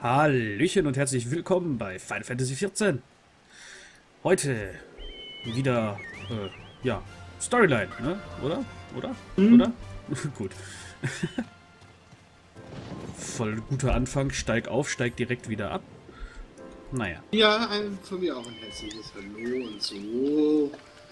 Hallöchen und herzlich willkommen bei Final Fantasy XIV. Heute wieder, ja, Storyline, ne? Oder? Oder? Gut. Voll guter Anfang, steig auf, steig direkt wieder ab. Naja. Ja, von mir auch ein herzliches Hallo und so.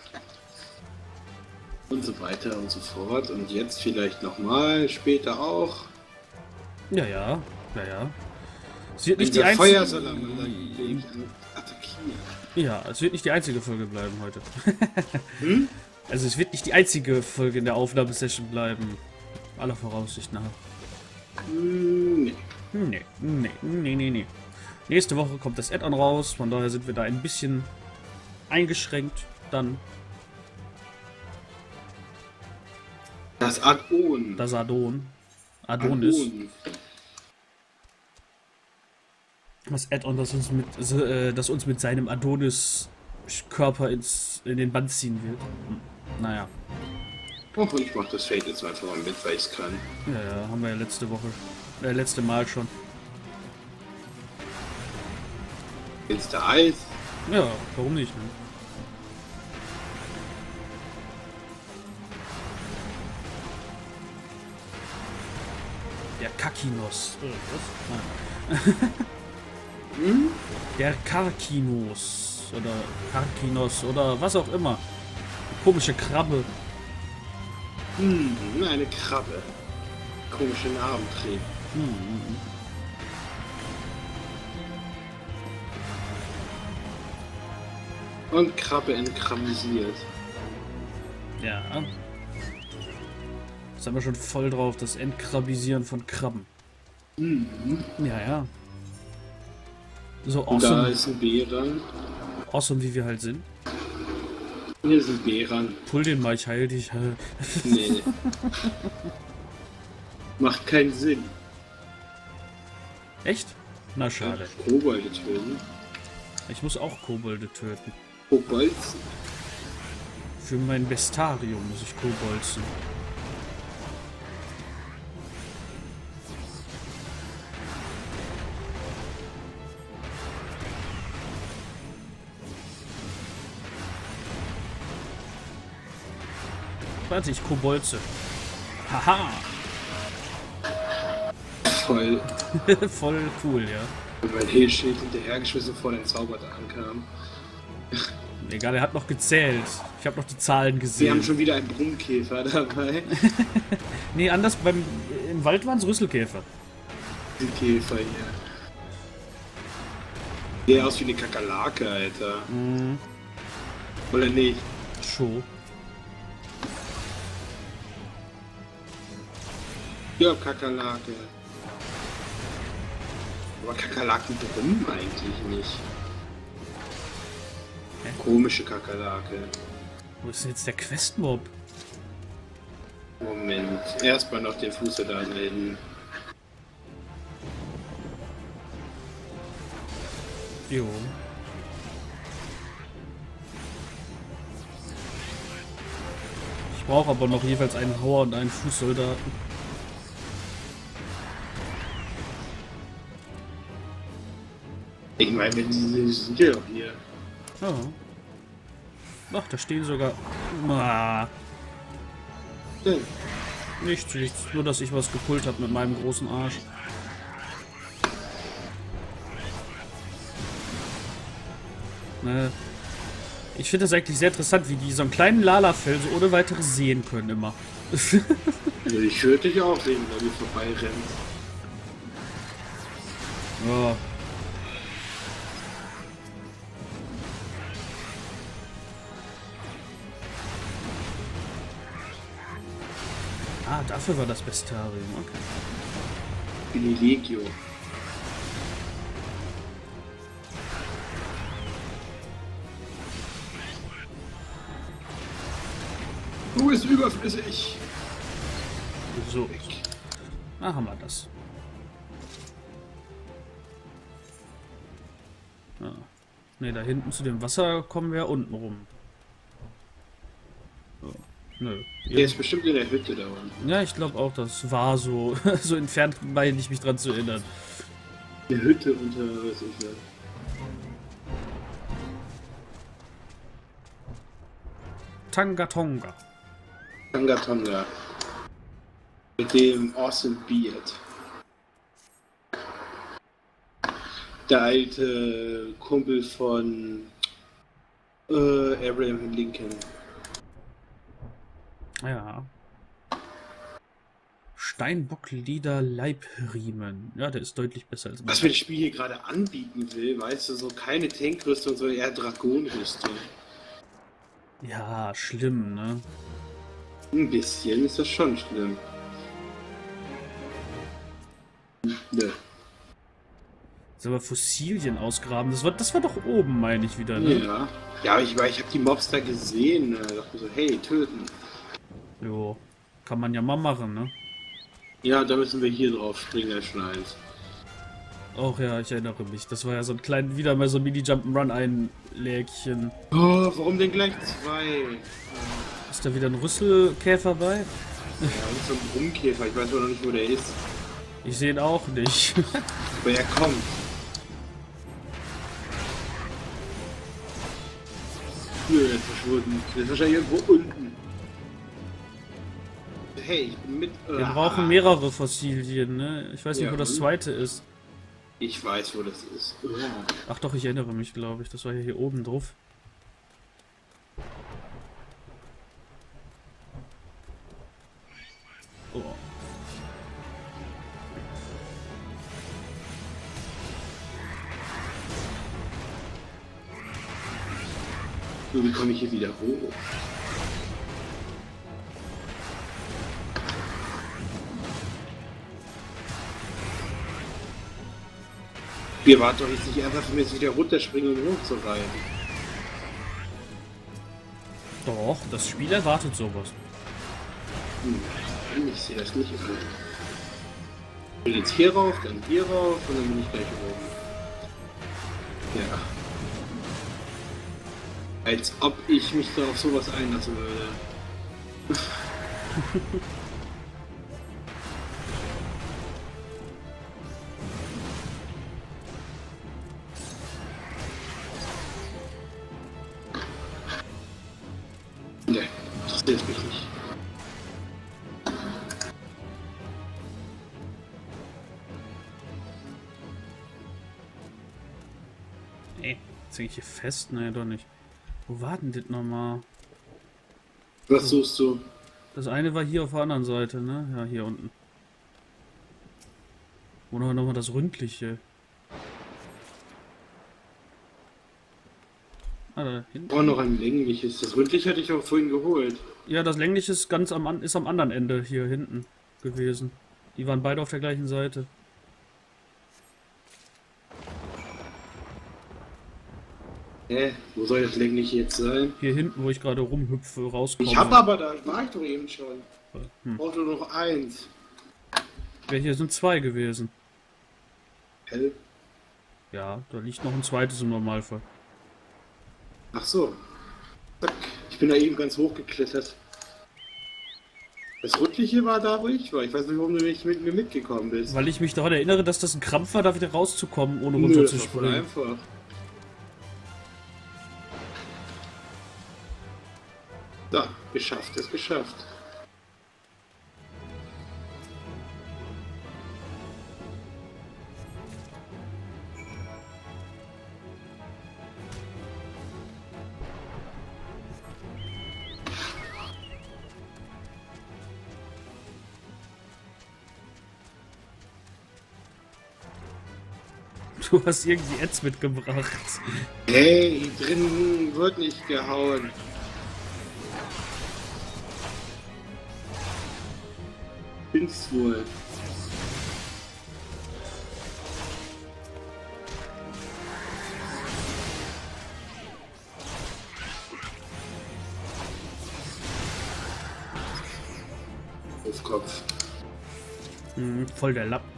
Und so weiter und so fort. Und jetzt vielleicht nochmal, später auch. Ja. Es wird nicht die einzige... Feuersalamander attackieren. Ja, es wird nicht die einzige Folge bleiben heute. Hm? Also es wird nicht die einzige Folge in der Aufnahmesession bleiben. Aller Voraussicht nach. Nee. Nee. Nächste Woche kommt das Add-on raus, von daher sind wir da ein bisschen eingeschränkt dann. Das Add-on. Das Adonis. Das Add-on, das uns mit seinem Adonis-Körper in den Bann ziehen wird. Naja. Oh, ich mach das Fate jetzt einfach mal mit, weil ich's kann. Ja, haben wir ja letzte Mal schon. Willst du Eis? Ja, warum nicht, ne? Der Kakinos. Was? Hm? Der Karkinos. Oder Karkinos oder was auch immer. Komische Krabbe. Eine Krabbe. Komische Narben trägt. Und Krabbe entkrabisiert. Ja. Das haben wir schon voll drauf, das Entkrabisieren von Krabben. Ja. So Und da awesome, ist ein Bären. awesome, wie wir halt sind. Hier ist ein Bären. Pull den mal, ich heil dich. Nee. Macht keinen Sinn. Echt? Na schade. Kobolde töten. Ich muss auch Kobolde töten. Kobolzen. Für mein Bestarium muss ich kobolzen. Warte, ich kobolze. Haha! Voll. Voll cool, ja. Und mein Hehlschild hinterhergeschmissen, bevor der Zauber da ankam. Egal, er hat noch gezählt. Ich habe noch die Zahlen gesehen. Wir haben schon wieder einen Brummkäfer dabei. Nee, anders, im Wald waren es Rüsselkäfer. Die Käfer hier. Der aus wie eine Kakerlake, Alter. Oder nicht? Show. Ja, Kakerlake. Aber Kakerlaken brummen eigentlich nicht. Hä? Komische Kakerlake. Wo ist denn jetzt der Questmob? Moment. Erstmal noch den Fuß da reden. Jo. Ich brauche aber noch jeweils einen Hauer und einen Fußsoldaten. Ich meine, wenn sie sind ja doch hier. Ja. Ach, da stehen sogar... Ah, Ja. nichts. Nur, dass ich was gepullt habe mit meinem großen Arsch. Ich finde das eigentlich sehr interessant, wie die so einen kleinen Lalafell so ohne weiteres sehen können immer. Also ich würde dich auch sehen, wenn du vorbeirennst. Ja. Ah, dafür war das Bestarium, okay. Wie die Legio. Du bist überflüssig. So. Ah, haben wir das. Ja. Ne, da hinten zu dem Wasser kommen wir unten rum. So. Nö. Der ist bestimmt in der Hütte da unten. Ja, ich glaube auch, das war so, so entfernt, meine ich mich dran zu erinnern. Eine Hütte unter, was ich will. Tangatonga. Tangatonga. Mit dem Awesome Beard. Der alte Kumpel von Abraham Lincoln. Ja. Steinbocklieder Leibriemen. Ja, der ist deutlich besser als Was mir das Spiel hier gerade anbieten will, weißt du, so keine Tankrüstung, sondern eher Dragonenrüstung. Ja, schlimm, ne? Ein bisschen ist das schon schlimm. Nö. Soll man Fossilien ausgraben? Das war doch oben, meine ich wieder, ne? Ja. Ja, ich habe die Mobs da gesehen. Da dachte ich so, hey, töten. Jo, kann man ja mal machen, ne? Ja, da müssen wir hier drauf springen, der Schneid. Auch ja, ich erinnere mich. Das war ja so ein klein, wieder mal so ein Mini-Jump'n'Run-Einlägchen. Oh, warum denn gleich zwei? Ist da wieder ein Rüsselkäfer bei? Ja, und so ein Brummkäfer. Ich weiß aber noch nicht, wo der ist. Ich sehe ihn auch nicht. Aber er kommt. Nö, er ist verschwunden. Der ist wahrscheinlich irgendwo unten. Hey, ich bin mit... Wir brauchen mehrere Fossilien, ne? Ich weiß nicht, Ja, wo das und? zweite ist. Ich weiß, wo das ist. Ach doch, ich erinnere mich, glaube ich. Das war ja hier oben drauf. Oh. So, wie komme ich hier wieder hoch? Wir warten doch jetzt nicht einfach, wenn wir jetzt wieder runterspringen, um hochzureiten. Doch, das Spiel erwartet sowas. Ich sehe das nicht. Ich will jetzt hier rauf, dann hier rauf und dann bin ich gleich oben. Ja. Als ob ich mich da auf sowas einlassen würde. Ne, das interessiert mich nicht. Ey, jetzt hänge ich hier fest? Nee, doch nicht. Wo war denn das nochmal? Was suchst du? Das eine war hier auf der anderen Seite, ne? Ja, hier unten. Wo nochmal das Ründliche? Ah, da hinten. Oh, noch ein längliches. Das ründliche hatte ich auch vorhin geholt. Ja, das längliche ist ist am anderen Ende hier hinten gewesen. Die waren beide auf der gleichen Seite. Hä? Wo soll das längliche jetzt sein? Hier hinten, wo ich gerade rumhüpfe, rauskomme. Ich hab aber da, war ich doch eben schon. Hm. Braucht nur noch eins. Ja, hier sind zwei gewesen. Hä? Ja, da liegt noch ein zweites im Normalfall. Ach so. Zack. Ich bin da eben ganz hoch geklettert. Das ründliche war da, wo ich war. Ich weiß nicht, warum du nicht mit mir mitgekommen bist. Weil ich mich daran erinnere, dass das ein Krampf war, da wieder rauszukommen, ohne Nö, das war voll runterzuspringen. einfach. Da, geschafft, ist geschafft. Du hast irgendwie Ads mitgebracht. Hey, drin wird nicht gehauen. Bin's wohl. Auf Kopf. Voll der Lapp.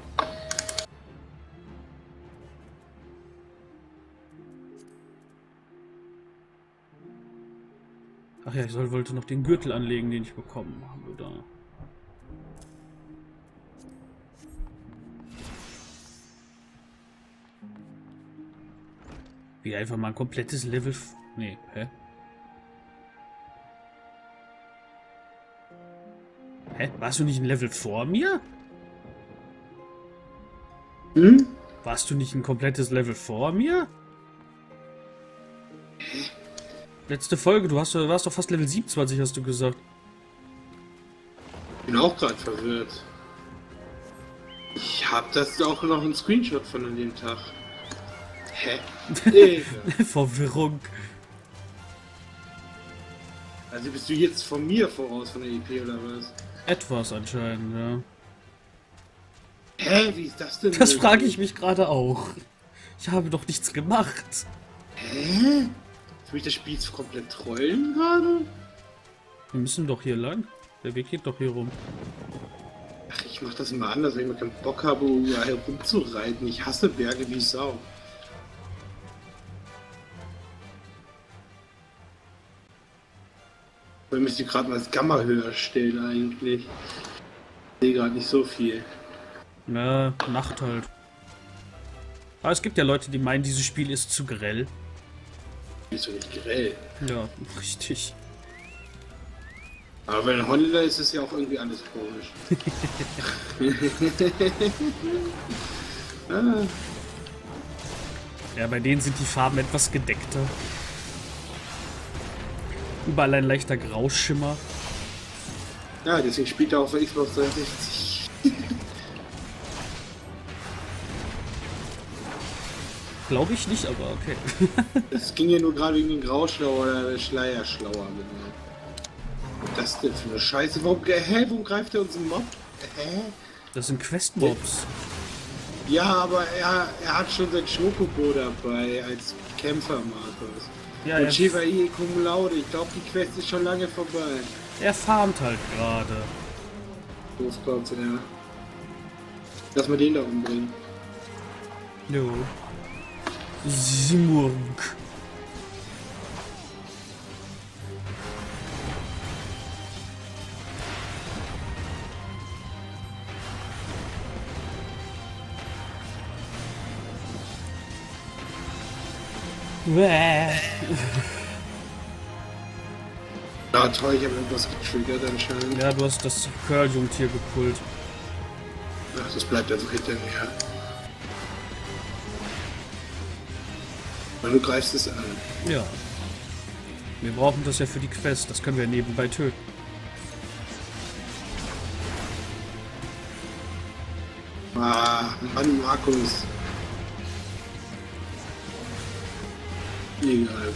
Ach ja, wollte noch den Gürtel anlegen, den ich bekommen habe da. Wie einfach mal ein komplettes Level... Nee, hä? Hä? Warst du nicht ein Level vor mir? Hm? Warst du nicht ein komplettes Level vor mir? Letzte Folge, du warst doch fast Level 27, hast du gesagt. Ich bin auch gerade verwirrt. Ich hab das auch noch ein Screenshot von an dem Tag. Hä? Digga. Verwirrung. Also bist du jetzt von mir voraus von der EP oder was? Etwas anscheinend, ja. Hä? Wie ist das denn? Das frage ich mich gerade auch. Ich habe doch nichts gemacht. Hä? Soll ich das Spiel jetzt komplett trollen gerade? Wir müssen doch hier lang. Der Weg geht doch hier rum. Ach, ich mach das immer anders, wenn ich mal keinen Bock habe, herumzureiten. Ich hasse Berge wie Sau. Ich müsste gerade mal das Gamma höher stellen eigentlich. Ich sehe gerade nicht so viel. Ja, Nacht halt. Aber es gibt ja Leute, die meinen, dieses Spiel ist zu grell. Ist doch nicht grell. Ja, richtig. Aber wenn Honda ist es ja auch irgendwie alles komisch. Ah. Ja, bei denen sind die Farben etwas gedeckter. Überall ein leichter Grauschimmer. Ja, deswegen spielt er auf der Xbox 360. Glaube ich nicht, aber okay. Es ging ja nur gerade wegen den Grauschlauer oder Schleierschlauer. Genau. Was ist das denn für eine Scheiße? Warum greift er uns einen Mob? Hä? Das sind Quest-Mobs. Ja, aber er hat schon sein Schokobo dabei als Kämpfer, Markus. Ja, Und Shiva-I Cum Laude, ich glaube, die Quest ist schon lange vorbei. er farmt halt gerade. Doofkopf, ja. Lass mal den da umbringen. Jo. Simurg. Ja, toll, ich habe irgendwas getriggert anscheinend. Ja, du hast das Curl-Jungtier gepult. Ach, das bleibt also hinter mir. Und du greifst es an. Ja. Wir brauchen das ja für die Quest. Das können wir nebenbei töten. Ah, Mann, Markus. Egal.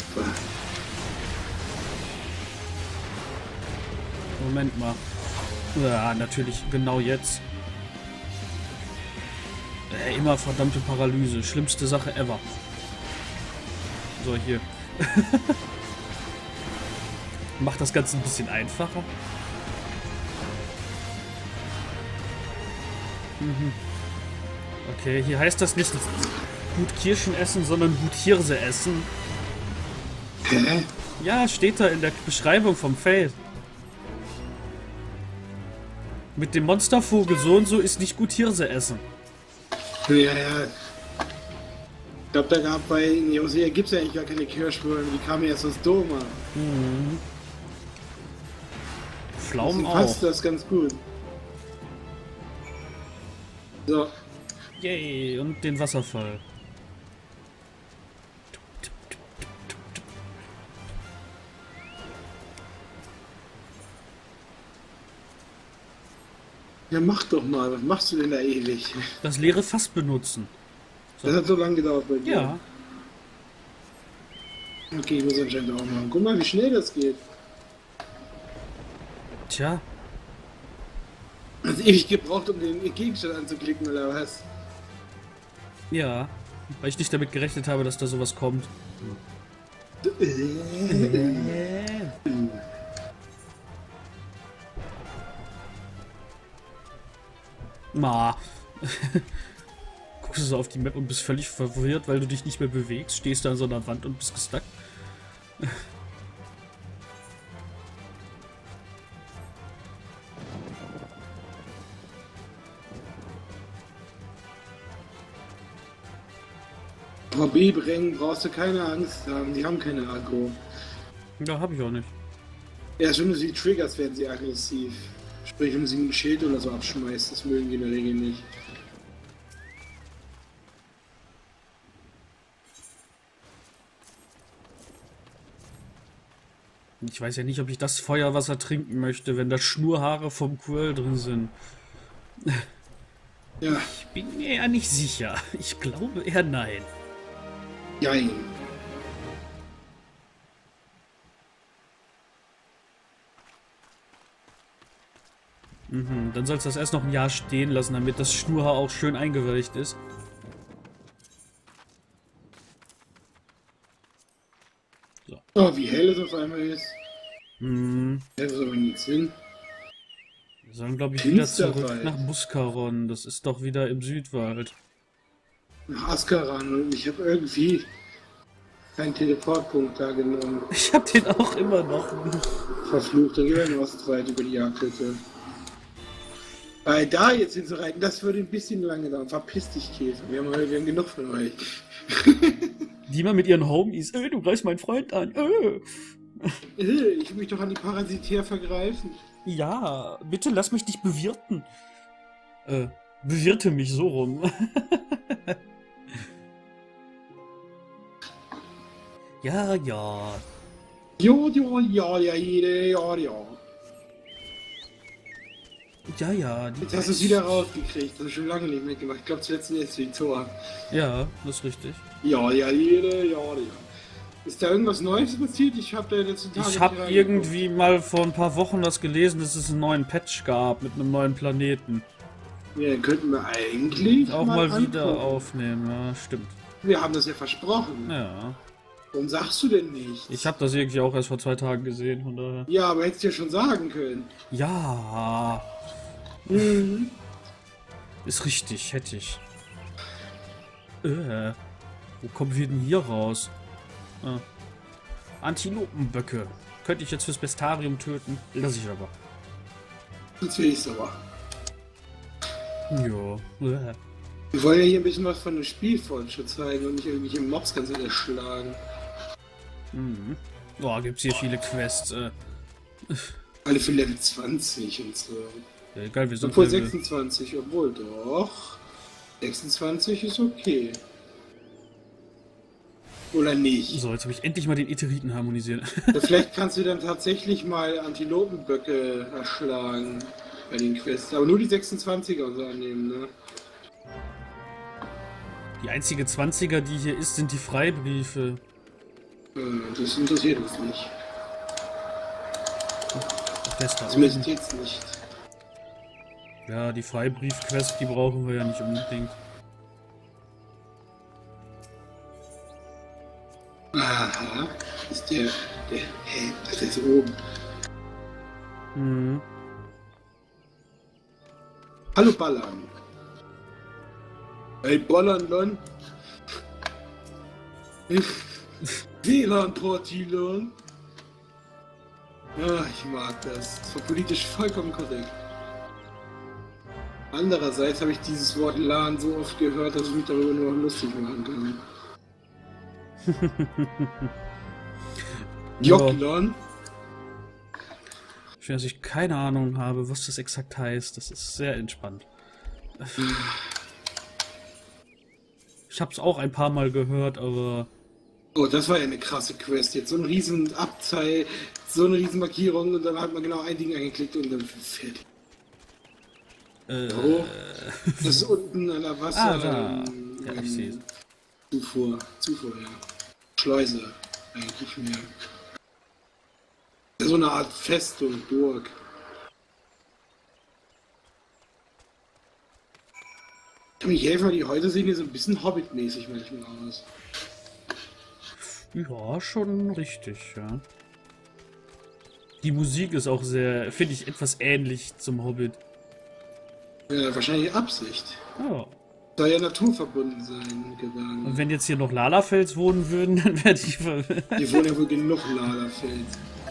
Moment mal. Ja, natürlich genau jetzt. Immer verdammte Paralyse. Schlimmste Sache ever. So, hier. Macht das Ganze ein bisschen einfacher. Mhm. Okay, hier heißt das nicht gut Kirschen essen, sondern gut Hirse essen. Hä? Ja, steht da in der Beschreibung vom Feld. Mit dem Monstervogel so und so ist nicht gut Hirse essen. Ja, ja. Ich glaube, da gab bei Josea gibt es ja eigentlich gar keine Kirschwürmer, die kamen erst aus Doma. Mhm. Pflaumen Deswegen passt auch. das ganz gut. So. Yay, und den Wasserfall. Ja, mach doch mal. Was machst du denn da ewig? Das leere Fass benutzen. Das hat so lange gedauert bei dir. Ja. Okay, ich muss anscheinend auch machen. Guck mal, wie schnell das geht. Tja, Hast ewig gebraucht, um den Gegenstand anzuklicken, oder was? ja. Weil ich nicht damit gerechnet habe, dass da sowas kommt. Ma. Guckst du so auf die Map und bist völlig verwirrt, weil du dich nicht mehr bewegst, stehst da an so einer Wand und bist gestuckt. Vor B-Brängen brauchst du keine Angst haben, die haben keine Aggro. Ja, habe ich auch nicht. Erst wenn du sie triggerst, werden sie aggressiv. Sprich, wenn du sie mit einem Schild oder so abschmeißt, das mögen die in der Regel nicht. Ich weiß ja nicht, ob ich das Feuerwasser trinken möchte, wenn da Schnurhaare vom Quirl drin sind. Ja, Ich bin mir ja nicht sicher. Ich glaube eher nein. jein. Mhm, dann sollst du das erst noch ein Jahr stehen lassen, damit das Schnurhaar auch schön eingeweicht ist. Oh, wie hell es auf einmal ist. Mhm. Das ist aber nichts hin. Wir sollen, glaube ich, wieder zurück Finsterwald. nach Muskaron. Das ist doch wieder im Südwald. Nach Askaran und ich habe irgendwie keinen Teleportpunkt da genommen. Ich hab den auch immer noch nicht. Verflucht, dann gehen wir in Ostwald über die Jagdhütte. Weil da jetzt hinzureiten, das würde ein bisschen lange dauern. Verpiss dich, Käse. Wir haben genug von euch. Die mal mit ihren Homies. Du greifst meinen Freund an. Ich will mich doch an die Parasitär vergreifen. Ja, bitte lass mich dich bewirten. Bewirte mich so rum. Ja, ja. Jo, jo, ja, ja, ja, ja. Ja, ja. Jetzt hast du es wieder rausgekriegt. Das hast du schon lange nicht mehr gemacht. Ich glaube, zuletzt jetzt wie Tor. Ja, das ist richtig. Ja, ja, ja, ja. Ist da irgendwas Neues passiert? Ich habe da letzten Tage. Ich habe irgendwie mal vor ein paar Wochen das gelesen, dass es einen neuen Patch gab mit einem neuen Planeten. Ja, den könnten wir eigentlich Auch mal angucken. wieder aufnehmen, ja, stimmt. Wir haben das ja versprochen. Ja. Warum sagst du denn nicht? Ich habe das irgendwie auch erst vor 2 Tagen gesehen, von daher. Ja, aber hättest du ja schon sagen können. Ja, Mhm. ist richtig, hätte ich. Wo kommen wir denn hier raus? Ah. Antilopenböcke. Könnte ich jetzt fürs Bestarium töten? Lass ich aber. Sonst will ich's aber. Ja. Wir wollen ja hier ein bisschen was von dem Spielfortschritt zeigen und nicht irgendwelche Mobs ganz erschlagen. Mhm. Boah, gibt's hier viele Quests. Alle für Level 20 und so. Ja, egal, wir sind Obwohl Level. 26, obwohl doch. 26 ist okay. Oder nicht? So, jetzt habe ich endlich mal den Iteriten harmonisiert. Ja, vielleicht kannst du dann tatsächlich mal Antilopenböcke erschlagen bei den Quests. Aber nur die 26er und so annehmen, ne? Die einzige 20er, die hier ist, sind die Freibriefe. Das interessiert uns nicht. Ach, der ist da Zumindest oben. jetzt nicht. Ja, die Freibrief-Quest, die brauchen wir ja nicht unbedingt. Aha. Ist der. Hä? Das ist oben. Mhm. Hallo Ballern. Hey Ballern. WLAN-Portilon. Ah, ich mag das. Das war politisch vollkommen korrekt. Andererseits habe ich dieses Wort LAN so oft gehört, dass ich mich darüber nur noch lustig machen kann. Joklan? Schön, dass ich keine Ahnung habe, was das exakt heißt. Das ist sehr entspannt. Ich habe es auch ein paar Mal gehört, aber... Oh, das war ja eine krasse Quest jetzt. So ein riesen Abteil, so eine riesen Markierung und dann hat man genau ein Ding angeklickt und dann fertig. Oh, das ist unten an der Wasser. da. Ja, ich sehe es. Zufuhr, ja. Schleuse, eigentlich mehr. So eine Art Festung, Burg. Kann mich helfen, die heute sehen hier so ein bisschen Hobbit-mäßig manchmal aus. Ja, schon richtig, ja. Die Musik ist auch sehr, finde ich, etwas ähnlich zum Hobbit. Ja, wahrscheinlich Absicht. Ja. Soll ja naturverbunden sein, gegangen. Und wenn jetzt hier noch Lalafels wohnen würden, dann werde ich... Hier wohnen ja wohl genug Laderfeld.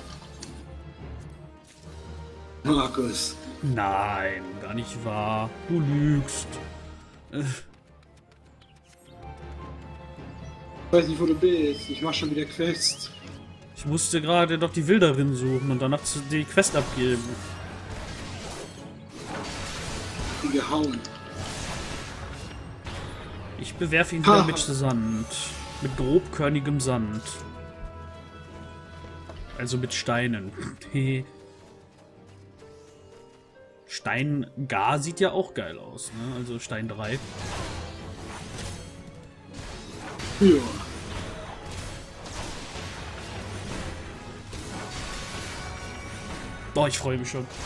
Markus. Nein, gar nicht wahr. Du lügst. Ich weiß nicht, wo du bist. Ich mach schon wieder Quest. Ich musste gerade noch die Wilderin suchen und danach die Quest abgeben. Die gehauen. Ich bewerfe ihn wieder mit Sand. Mit grobkörnigem Sand. Also mit Steinen. Steingar sieht ja auch geil aus, ne? Also Stein 3. Ja. Oh, ich freue mich schon.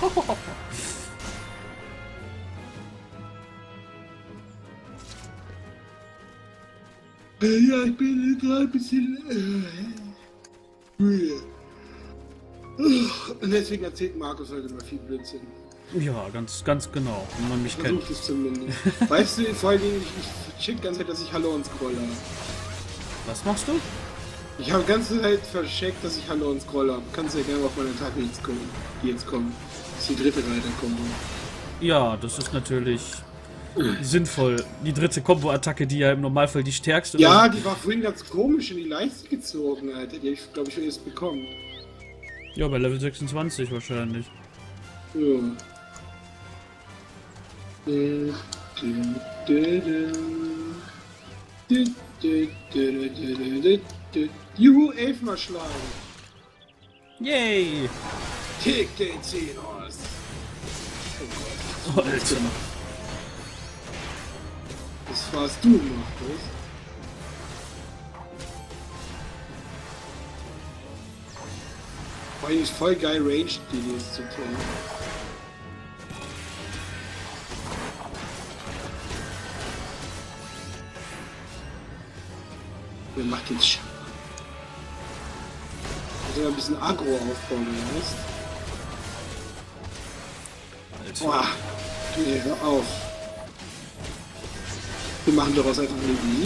Ja, ich bin gerade ein bisschen müde. Und deswegen erzählt Markus heute mal viel Blödsinn. Ja, ganz genau. Wenn man mich kennt. Versucht es zumindest. Weißt du, vor allem, ich check die ganze Zeit, dass ich Hallo und Scroller habe. Was machst du? Ich habe die ganze Zeit vercheckt, dass ich Hallo und Scroller habe. Kannst du ja gerne auf meine Attacke jetzt kommen. Die jetzt kommen. Das ist die dritte Reiterkombo. Ja, das ist natürlich sinnvoll. Die dritte Combo-Attacke, die ja im Normalfall die stärkste ist. Ja, die war vorhin ganz komisch in die Leiste gezogen, Alter. Die habe ich, glaube ich, erst bekommen. Ja, bei Level 26 wahrscheinlich. Ja. Juhu, elfmal schlagen. Yay! Kick den Zehen aus. Oh Gott. Alter. Das warst du gemacht, was? Vor allem ist voll geil Range, die jetzt zu tun. Wer macht jetzt Sch... Also ein bisschen Agro aufbauen, weißt? Alter. Boah, nee, hör auf. Wir machen daraus einfach eine Idee.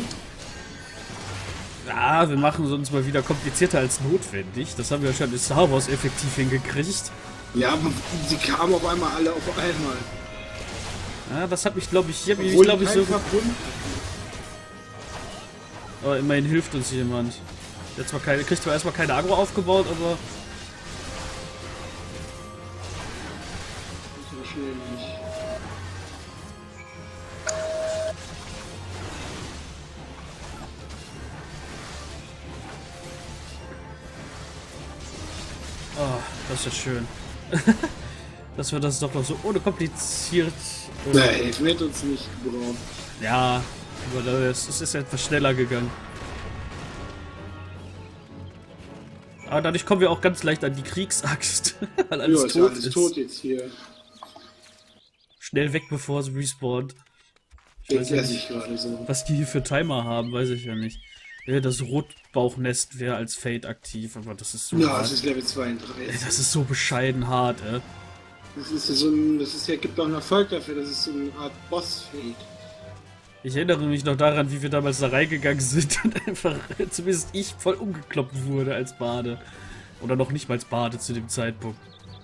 Ja, wir machen es uns mal wieder komplizierter als notwendig. Das haben wir schon in Star Wars effektiv hingekriegt. Ja, aber sie kamen auf einmal alle auf einmal. Ja, das hat mich, glaube ich, so... verbunden. Aber immerhin hilft uns jemand. Jetzt mal kriegt zwar erstmal keine Agro aufgebaut, aber... So schnell nicht. Oh, das ist schön. Dass wir das doch noch so ohne kompliziert... Nein, ich werde uns nicht gebraucht. Ja, aber es ist etwas schneller gegangen. Aber dadurch kommen wir auch ganz leicht an die Kriegsaxt. Weil alles Ja, ist ja tot alles ist. tot jetzt hier. Schnell weg, bevor es respawnt. Ich Jetzt weiß ja esse nicht, ich gerade so. was die hier für Timer haben, weiß ich ja nicht. Ja, das Rotbauchnest wäre als Fade aktiv, aber das ist so Ja, hart. es ist Level 32. Das ist so bescheiden hart, ey. Das ist ja so ein, das ist ja, gibt auch einen Erfolg dafür, das ist so eine Art Boss-Fade. Ich erinnere mich noch daran, wie wir damals da reingegangen sind und einfach, zumindest ich, voll umgekloppt wurde als Bade. Oder noch nicht mal als Bade zu dem Zeitpunkt.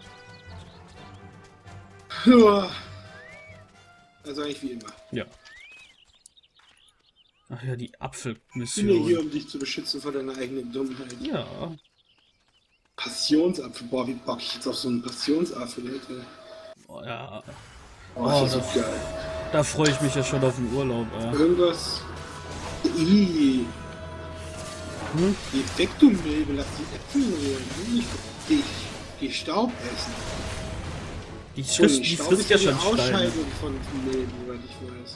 Ja. Also eigentlich wie immer. Ja. Ach ja, die Ich bin ja hier, Apfelmission. um dich zu beschützen vor deiner eigenen Dummheit. Ja. Passionsapfel, boah, wie bock ich jetzt auf so einen Passionsapfel hätte. Oh, ja. Oh, das Oh, ist so geil. Da freue ich mich ja schon auf den Urlaub, ey. Irgendwas. Ih. Hm? Geh weg, du Milbe, lass die Äpfel holen. Nicht dich. Geh Staub essen. Die Und Staub frisst ja die schon Steine. Ausscheidung von Milben, soweit ich weiß.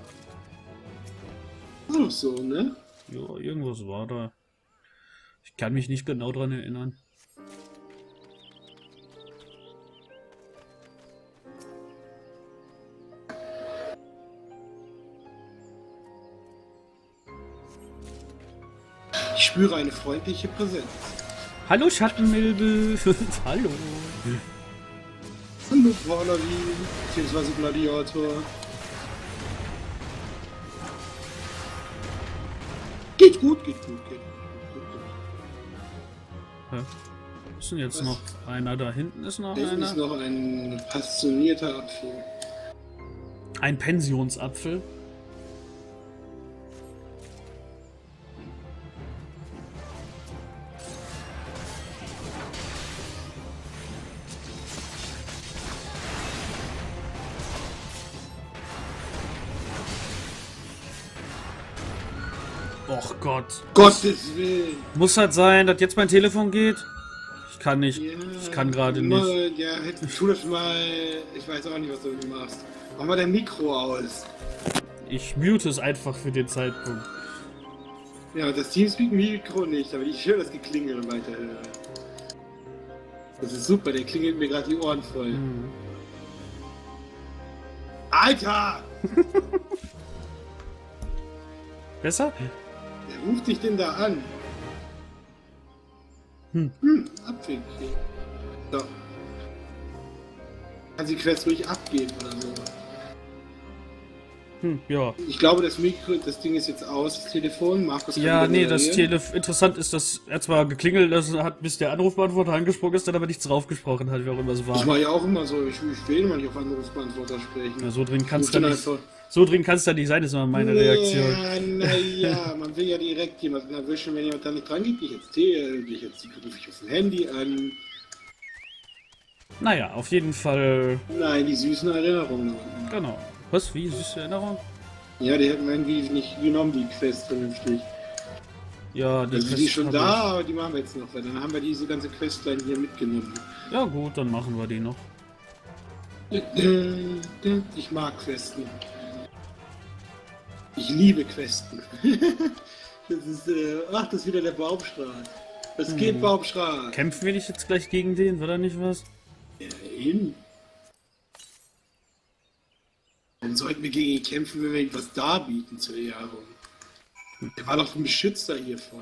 Auch so, ne? Ja, irgendwas war da. Ich kann mich nicht genau dran erinnern. Ich spüre eine freundliche Präsenz. Hallo Schattenmilbe! Hallo! Hallo, Paladin, beziehungsweise Gladiator. Geht gut, geht gut, geht gut. Hä? Ist denn jetzt Was? noch einer? Da hinten ist noch Hinten ist einer. noch ein passionierter Apfel. Ein Pensionsapfel. Och Gott. Gottes Willen. Muss halt sein, dass jetzt mein Telefon geht. Ich kann nicht. Ja, Ich kann gerade nicht. Ja, tu das mal. Ich weiß auch nicht, was du machst. Mach mal dein Mikro aus. Ich mute es einfach für den Zeitpunkt. Ja, das Teamspeak-Mikro nicht, aber ich höre das Geklingel weiterhören. Das ist super, der klingelt mir gerade die Ohren voll. Hm. Alter! Besser? Wer ruft dich denn da an? Abwinken. So. Kann die Quest ruhig abgeben oder so. Ja. Ich glaube, das Mikro, das Ding ist jetzt aus, das Telefon. Markus kann Ja, wieder nee, das moderieren. Telefon. Interessant ist, dass er zwar geklingelt hat, bis der Anrufbeantworter angesprochen ist, dann aber nichts draufgesprochen hat, wie auch immer es Das war. war ja auch immer so. Ich will immer nicht auf Anrufbeantworter sprechen. Ja, so drin kann's Ich da ruf nicht. dann So drin kann's da nicht sein, ist immer meine Reaktion. Ja, naja, man will ja direkt jemanden erwischen, wenn jemand da nicht dran geht. Rufe ich auf dem Handy an. Naja, auf jeden Fall. Nein, die süßen Erinnerungen. Genau. Was? Wie? Süße Erinnerung? Ja, die hätten wir irgendwie nicht genommen, die Quest vernünftig. Ja, die Also die Quest ist schon hab da, aber die machen wir jetzt noch, weil dann haben wir diese ganze Questline hier mitgenommen. Ja, gut, dann machen wir die noch. Ich mag Questen. Ich liebe Questen. Das ist, ach, das ist wieder der Baumstrahl. Was geht, Baumstrahl? Kämpfen wir nicht jetzt gleich gegen den? War da nicht was? Ja, hin. Warum sollten wir gegen ihn kämpfen, wenn wir ihm was darbieten zur Ehrung? Der war doch ein Beschützer hiervon.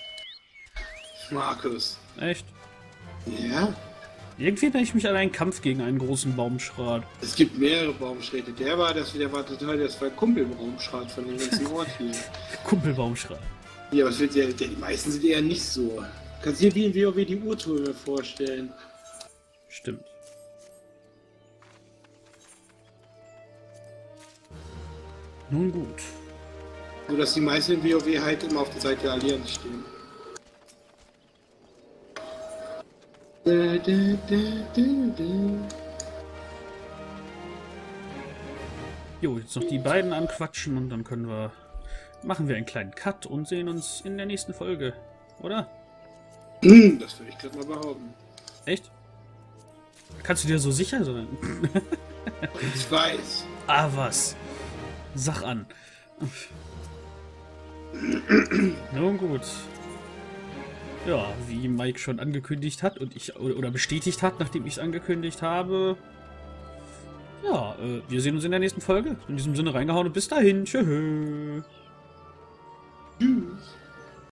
Markus. Echt? Ja? Irgendwie erinnere ich mich an einen Kampf gegen einen großen Baumschrat. Es gibt mehrere Baumschräte. Der war total, das war Kumpelbaumschrat von dem ganzen Ort hier. Kumpelbaumschrat. Ja, was wird der? Die meisten sind eher nicht so. Kannst dir wie in WoW die Urtürme vorstellen. Stimmt. Nun gut. Nur, dass die meisten in WoW halt immer auf der Seite der Allianz stehen. Jo, jetzt noch die beiden anquatschen und dann machen wir einen kleinen Cut und sehen uns in der nächsten Folge, oder? Das würde ich gerade mal behaupten. Echt? Kannst du dir so sicher sein? Ich weiß. Ah, was? Sag an. Nun gut. Ja, wie Mike schon angekündigt hat und oder bestätigt hat, nachdem ich es angekündigt habe. Ja, wir sehen uns in der nächsten Folge. In diesem Sinne reingehauen und bis dahin. Tschö. Tschüss.